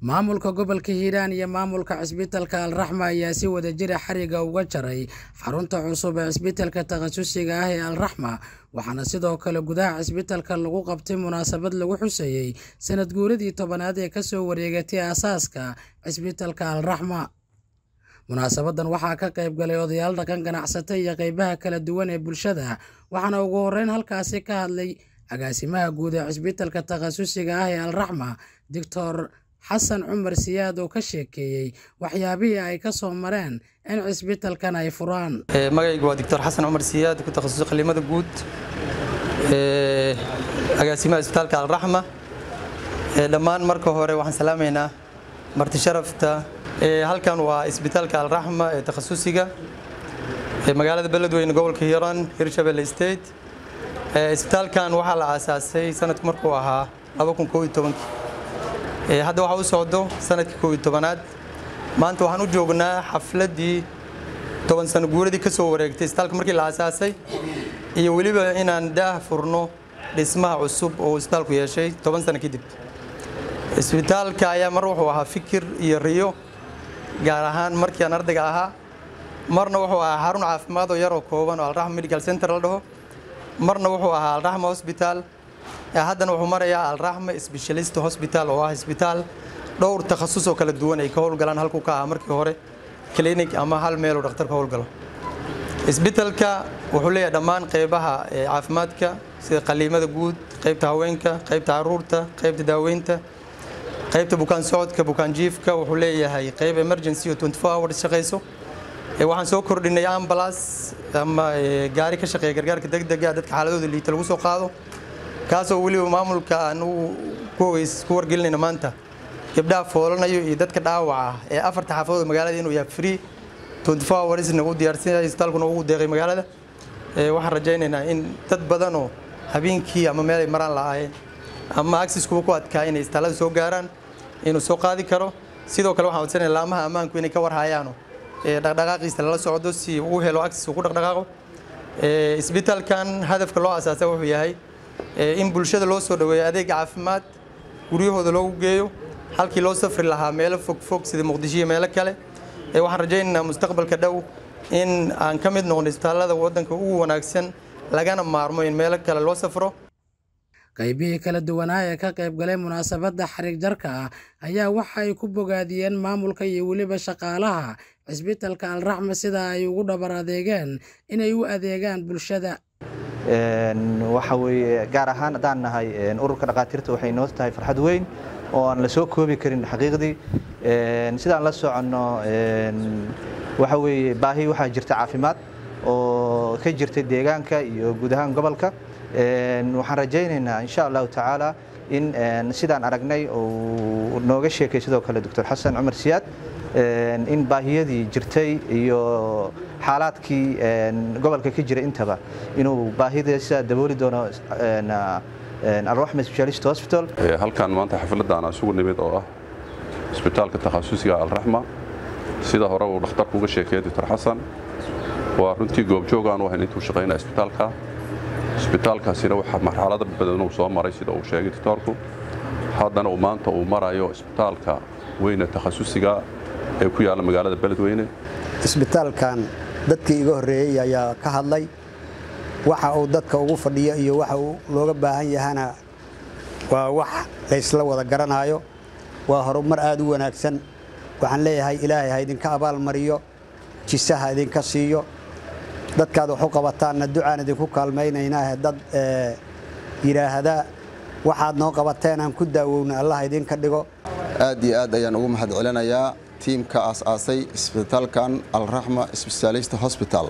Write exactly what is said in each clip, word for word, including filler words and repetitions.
maamulka gobolka Hiiraan iyo maamulka cisbitaalka Al-Raxma ayaa si wada jir ah xariga uga jaray xarunta cusub ee cisbitaalka takhasusiga ah ee Al-Raxma waxaana sidoo kale gudaha cisbitaalka lagu qabtay munaasabad lagu xusayay sanad guuradii tobanaad ee ka soo wareegatay aasaaska cisbitaalka Al-Raxma. munaasabadan waxaa ka qayb galay odayaal dhaqan ganacsato iyo qaybaha kala duwan ee bulshada waxaana ugu horeyn halkaasi ka hadlay agaasimaha guud ee cisbitaalka takhasusiga ah ee Al-Raxma Doctor Xasan Cumar Siyaad oo ka sheekeeyay waxyaabihii ay ka soo mareen in cisbitaalkan ay furaan. magaygu waa Doctor Xasan Cumar Siyaad ku takhasusay qaliimada guud ee agaasimaha cisbitaalka Al-Raxma. dhammaan marka hore waxaan salaameynaa marti sharafta ee halkan waa cisbitaalka Al-Raxma ee takhasusiga ee magaalada Beledweyne gobolka Hiiraan Hirshabelle State. ee cisbitaalkan waxaa la aasaasay sanadku markuu ahaa laba kun iyo toban. ee hadda waxa uu socdo sanadkii koob iyo tobanaad. maanta waxaan u joognaa xafladii toban sano guuradii ka soo wareegtay cisbitaalka markii la aasaasay iyo waliba inaan daah furno dhismaha cusub oo cisbitaalku yeeshay toban sano kadib. cisbitaalka ayaa mar wuxuu ahaa fikir iyo riyo gaar ahaan markii aan ardayga ahaa, marna wuxuu ahaa xarun caafimaad oo yar oo kooban oo Al-Raxma Medical Center la dhaho, marna wuxuu ahaa Al-Raxma Hospital. haddana wuxuu marayaa Al-Raxma Specialist Hospital oo ah isbitaal dhowr takhasus oo kala duwan ay ka howlgalaan halkuu ka ah markii hore clinic ama hal meel oo dhakhtar ka howlgalo. isbitaalka wuxuu leeyahay dhammaan qaybaha caafimaadka sida qaliimada guud, qaybta haweenka, qaybta caruurta, qaybta daaweynta, qaybta bukaan socodka, bukaan jiifka. wuxuu leeyahay qayb emergency oo twenty-four hours shaqeyso. waxaan soo kordhinay ambulance ama gaari ka shaqeeya gargaarka degdega ah dadka xaaladooda liita lagu soo qaado, kaasoo waliba maamulka aan ku wargelinayna maanta gabdhaha foolanayo iyo dadka dhaawaca ee afarta xaafadood magaalada inuu yahay free twenty-four hours nagu diyaarsan yahay isbitaalkuna ugu deeqay magaalada. waxaan rajaynaynaa in dad badan oo habeenkii ama meel ay maraan lahaayeen ama access kuwa ku adkaa inay isbitaalada soo gaaraan inuu soo qaadi karo. sidoo kale waxaan codsanaynaa laamaha ammaanku inay ka warhayaano dhaqdhaqaaqiisa lala socdo si uu helo access uu ku dhaqdhaqaaqo. isbitaalkan hadafka loo aasaasay wuxuu yahay in bulshada loo soo dhaweeyo adeeg caafimaad guryahooda loogu geeyo halkii loo safri lahaa meelo fog fog sida Muqdisho iyo meelo kale. waxaan rajaynaynaa mustaqbalka dhow in aan ka mid noqono isbitaalada waddanka ugu wanaagsan lagana maarmo in meelo kale loo safro. qaybihii kala duwanaa ee ka qayb galay munaasabadda xarig jarka ah ayaa waxa ay ku bogaadiyeen maamulka iyo weliba shaqaalaha cisbitaalka Al-Raxma sida ay ugu dhabar adeegeen inay u adeegaan bulshada. waxa weeye gaar ahaan hadaan nahay ururka dhaqaatiirta waxay noo tahay farxad weyn oo aan la soo koobi karin xaqiiqdii. sidaan la socono waxa weeye baahi waxa jirta caafimaad oo ka jirta deegaanka iyo guud ahaan gobolka. waxaan rajaynaynaa insha Allah taala in sidaan aragnay oo nooga sheekay sidoo kale Doctor Xasan Cumar Siyaad in baahiyadii jirtay iyo xaaladkii gobolka ka jira intaba inuu baahidiisa dabooli doono Al-Raxma Specialist Hospital. halkan maanta xafladana isugu nimid oo ah isbitaalka takhasusiga Al-Raxma sida hore uu dhakhtarku uga sheekay Doctor Xasan waa runtii goobjoog aan u ahayn intuu shaqeynaa isbitaalka. isbitaalkaasina waxa marxalado badan uu soo maray sida uu sheegay doctorku. haddana uu maanta uu marayo isbitaalka weyne takhasusiga ee ku yaala magaalada Beledweyne. isbitaalkan dadkii iga horeeyay ayaa ka hadlay waxa uu dadka ugu fadhiyo iyo waxa uu looga baahan yahana waa wax la isla wada garanayo. waa horumar aad u wanaagsan. waxaan leeyahay Ilaahay ha idinka abaal mariyo, jisaha idinka siiyo. dadkaad wax u qabataanna ducaan idinku kaalmaynaynaa dad yiraahda waxaad noo qabateen aan ku daawowna Allah idinka dhigo. aad iyo aad ayaan ugu mahad celinayaa tiimka aasaasay isbitaalkan Al-Raxma Specialist Hospital.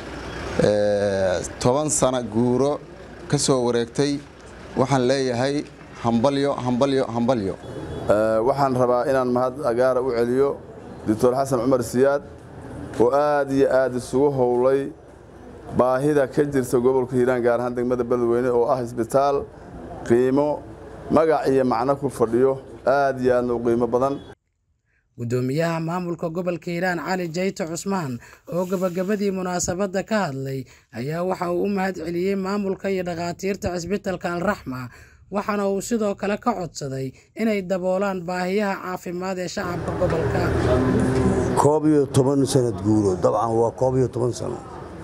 toban sano guuro ka soo wareegtay. waxaan leeyahay hambalyo hambalyo hambalyo. waxaan rabaa inaan mahad agaara u celiyo Doctor Xasan Cumar Siyaad oo aad iyo aad isugu howlay baahida ka jirta gobolka Hiiraan gaar ahaan degmada Beledweyne oo ah isbitaal qiimo magac iyo macno ku fadhiyo aad iyo aad u qiimo badan. gudoomiyaha maamulka gobolka Hiiraan Cali Jayto Cusmaan oo gabagabadii munaasabadda ka hadlay ayaa waxa uu u mahad celiyay maamulka iyo dhaqaatiirta cisbitaalka Al-Raxma waxaana uu sidoo kale ka codsaday inay daboolaan baahiyaha caafimaad ee shacabka gobolka. koob iyo toban sanad guuro dabcan waa koob iyo toban sano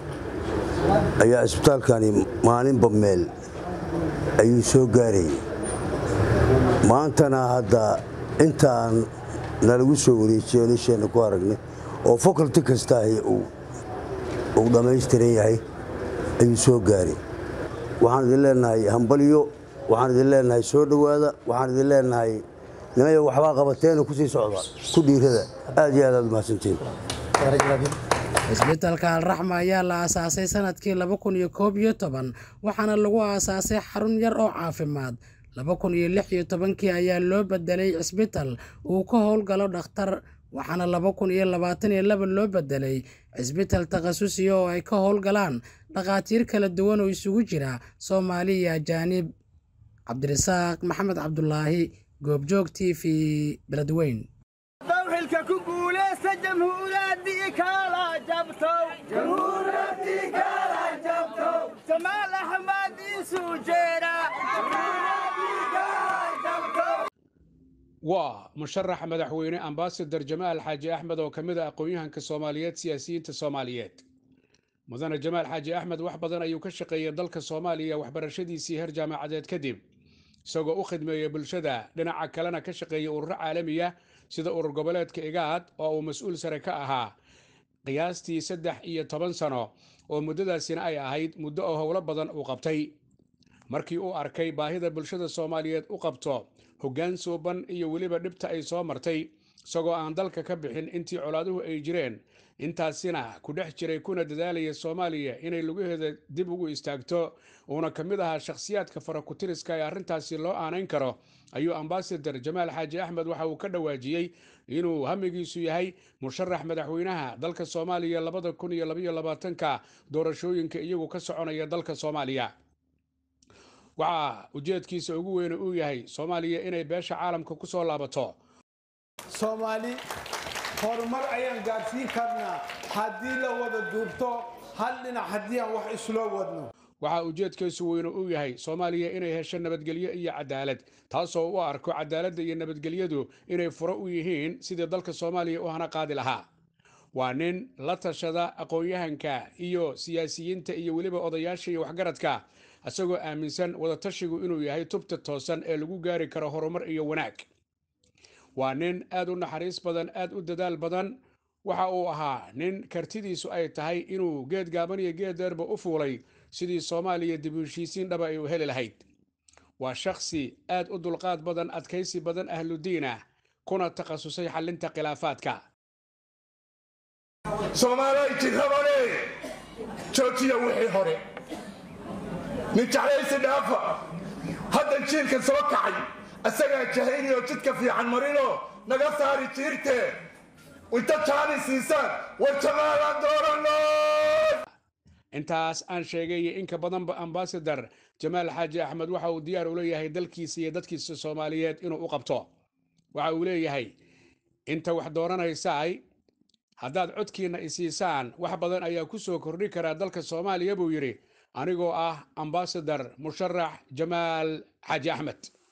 ayaa isbitaalkani maalinba meel ayuu soo gaarayay. maantana hadda intaan nalagu soo wareejiyo nisheena ku aragnay oo faculty kasta uu dhammaystiran yahay ayuu soo gaaray. waxaan idin leenahay hambalyo, waxaan idin leenahay soo dhowaada, waxaan idin leenahay nimay waxbaa qabateena ku sii socda ku dhiirada aad iyo aad aad mahadsantiin. Isbitaalka Al-Raxma ayaa la aasaasay sanadkii laba kun iyo koob iyo toban waxaana lagu aasaasay xarun yar oo caafimaad. laba kun iyo lix iyo tobankii ayaa loo bedelay isbitaal uu ka howlgalo dhakhtar, waxaana laba kun iyo labaatan iyo laba loo bedelay isbitaal takhasusi oo ay ka howlgalaan dhakhaatiir kala duwan oo isugu jira Soomaali iyo ajaanib. Cabdirasaaq Maxamed Cabdulaahi, Goobjoog T V, Beledweyne. dawxilka ku guuleysta jamhuuriyadii kala jabto jamhuuriyadii kala jabto Jamaal Axmed isu jeera jamhuuriyadii kala jabto. waa musharax madaxweyne ambassador Jamaal Xaaji Axmed oo kamid ah aqoon-yahanka Soomaaliyeed siyaasiyiinta Soomaaliyeed. mudane Jamaal Xaaji Axmed wax badan ayuu ka shaqeeyay dalka Soomaaliya waxbarashadiisii heer jaamacadeed kadib, isagoo u khidmeeyay bulshada dhinaca kalena ka shaqeeyay ururo caalami ah sida urur goboleedka IGAD oo uu mas'uul sare ka ahaa qiyaastii saddex iyo toban sano oo muddadaasina ay ahayd muddo oo howlo badan uu qabtay. markii uu arkay baahida bulshada Soomaaliyeed u qabto hoggaan suuban iyo weliba dhibta ay soo martay, isagoo aan dalka ka bixin intii colaaduhu ay jireen, intaasina ku dhex jiray kuna dadaalaya Soomaaliya inay lugaheeda dib ugu istaagto, uuna ka mid ahaa shakhsiyaadka farakutiriska ee arrintaasi loo aanayn karo, ayuu ambassador Jamaal Xaaji Axmed waxa uu ka dhawaajiyey inuu hamigiisu yahay musharax madaxweynaha dalka Soomaaliya labada kun iyo laba iyo labaatanka doorashooyinka iyagu ka soconaya dalka Soomaaliya. waxa ujeedkiisa ugu weyn uu yahay Soomaaliya inay beesha caalamka ku soo laabato. Soomaali horumar ayaan gaarsiin karnaa haddii la wada duubto hal dhinac haddii aan wax islo wadno. waxa ujeedkiisu weyn uu yahay Soomaaliya inay hesho nabadgelyo iyo cadaalad, taasoo u arko cadaaladda iyo nabadgelyadu inay furo u yihiin sidii dalka Soomaaliya u hana qaadi lahaa. waa nin la tashada aqoon-yahanka iyo siyaasiyiinta iyo weliba odayaasha iyo waxgaradka, asagoo aaminsan wada tashigu inuu yahay tubta toosan ee lagu gaari karo horumar iyo wanaag. waa nin aad u naxariis badan, aad u dadaal badan. waxa uu ahaa nin kartidiisu ay tahay inuu geed gaaban iyo geed dheerba u fuulay sidii Soomaaliya dib u heshiisiin dhaba ay u heli lahayd. waa shakhsi aad u dulqaad badan, adkaysi badan, ahludiin ah, kuna takhasusay xallinta khilaafaadka. Soomaaliya jirabane joojiya wixii hore nin jeclaysi dhaafa hadda jiilka soo kacay asagaa jahayni oo jidka fiican marino naga saari jiirte inta jaani siisaan war Jamaalaan doorano. intaas aan sheegay in ka badanba ambassador Jamaal Xaaji Axmed waxa uu diyaar u leeyahay dalkiisa iyo dadkiisa Soomaaliyeed inuu u qabto. waxa uu leeyahay inta wax dooranaysaay haddaad codkiina isiisaan wax badan ayaa ku soo kordhi karaa dalka Soomaaliya buu yiri, anigoo ah ambassador musharax Jamaal Xaaji Axmed.